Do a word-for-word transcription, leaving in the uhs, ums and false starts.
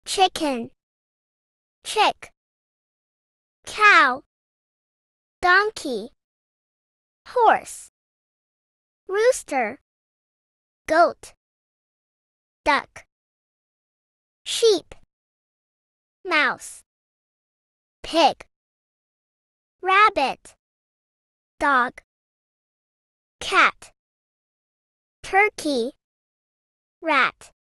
chicken, chick, cow, donkey, horse, rooster, goat, duck, sheep, mouse, pig, rabbit, dog, cat, turkey, rat.